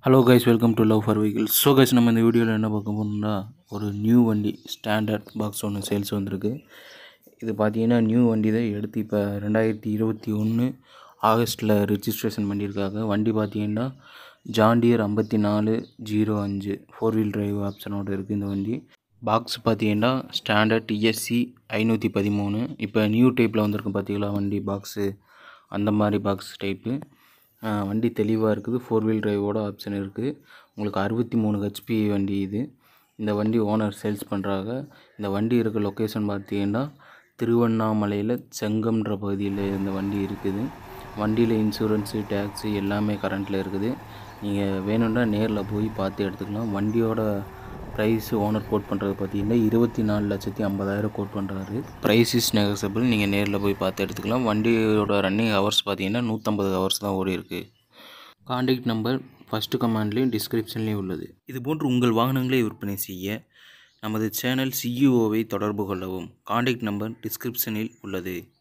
Hello guys, welcome to love for vehicles. So guys, நம்ம இந்த வீடியோவில் என்ன பார்க்க போகணும்னா, ஒரு நியூ வண்டி ஸ்டாண்டர்ட் பாக்ஸ் ஒன்று சேல்ஸ் வந்திருக்கு. இது பார்த்தீங்கன்னா நியூ வண்டி தான் எடுத்து இப்போ 2021 ஆகஸ்ட்டில் ரிஜிஸ்ட்ரேஷன் பண்ணியிருக்காங்க. வண்டி பார்த்தீங்கன்னா ஜாண்டியர் 5405 4 வீல் டிரைவ் ஆப்ஷனோடு இருக்குது. இந்த வண்டி பாக்ஸ் பார்த்தீங்கன்னா ஸ்டாண்டர்ட் டிஎஸ்சி 513. இப்போ நியூ டைப்பில் வந்திருக்கு பார்த்தீங்களா வண்டி பாக்ஸு, அந்த மாதிரி பாக்ஸ் டைப்பு. வண்டி தெளிவாக இருக்குது. 4 வீல் டிரைவோட ஆப்ஷன் இருக்குது. உங்களுக்கு 63 ஹெச்பி வண்டி இது. இந்த வண்டி ஓனர் சேல்ஸ் பண்ணுறாங்க. இந்த வண்டி இருக்க லொக்கேஷன் பார்த்தீங்கன்னா திருவண்ணாமலையில் செங்கம்ன்ற பகுதியில் இந்த வண்டி இருக்குது. வண்டியில் இன்சூரன்ஸு, டேக்ஸு எல்லாமே கரண்ட்டில் இருக்குது. நீங்கள் வேணும்னா நேரில் போய் பார்த்து எடுத்துக்கலாம். வண்டியோட ப்ரைஸ் ஓனர் கோட் பண்ணுறது பார்த்தீங்கன்னா 24,50,000 கோட் பண்ணுறாரு. Price is negotiable. நீங்கள் நேரில் போய் பார்த்து எடுத்துக்கலாம். வண்டியோட ரன்னிங் ஹவர்ஸ் பார்த்தீங்கன்னா 150 ஹவர்ஸ் தான் ஓடி இருக்குது. கான்டாக்ட் நம்பர் ஃபஸ்ட்டு கமெண்ட்லேயும் டிஸ்கிரிப்ஷன்லேயும் உள்ளது. இதுபோன்று உங்கள் வாகனங்களை விற்பனை செய்ய நமது சேனல் சிஇஓவை தொடர்பு கொள்ளவும். கான்டாக்ட் நம்பர் டிஸ்கிரிப்ஷனில் உள்ளது.